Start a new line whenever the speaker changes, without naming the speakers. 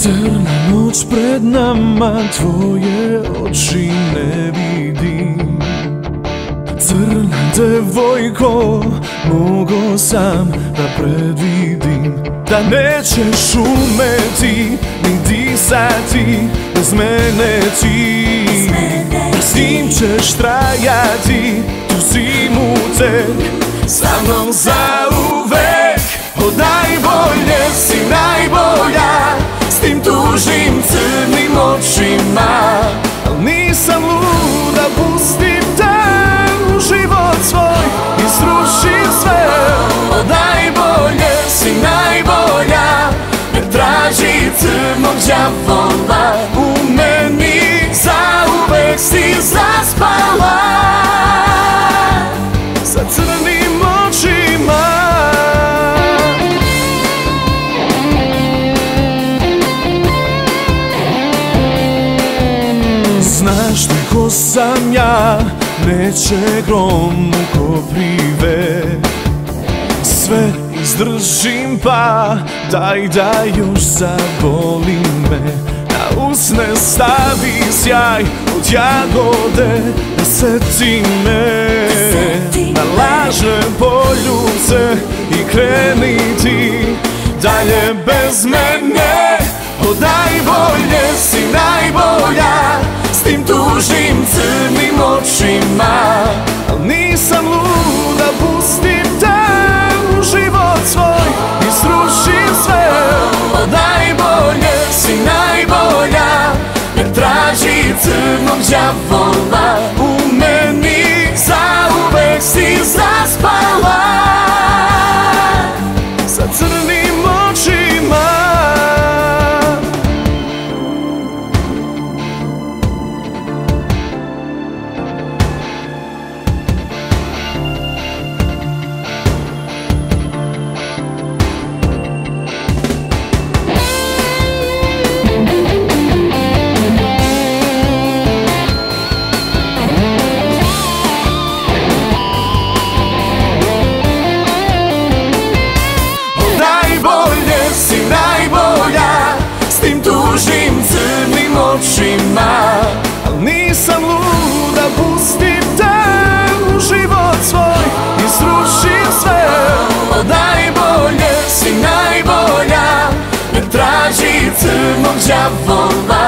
Crna noć pred nama, tvoje oči ne vidim. Crna devojko, mogo sam da predvidim da nećeš umeti ni disati bez mene ti. S njim ćeš trajati tu zimu tek sa mnom zauvek. Od najbolje si najbolja, s tim tužnim crnim očima, al nisam lud da pustim te u život svoj i srušim sve. Od najbolje si najbolja, ne traži crnog đavola u meni, zauvek si zaspala sa crnim očima. Znaš ti ko sam ja, neće grom u koprive. Sve izdržim pa daj da još zaboli me. Na usne stavi sjaj od jagode, ne seti me. Na lažne poljubce i kreni ti dalje bez mene. Od najbolje si najbolja, s tim tužnim crnim očima, al nisam lud da pustim te u život svoj i srušim sve. Od najbolje si najbolja, ne traži crnog đavola u meni, zauvek si zaspala sa crnim očima. Tužnim crnim očima, al nisam lud da pustim te u život svoj i srušim sve. Od najbolje si najbolja, ne traži crnog đavola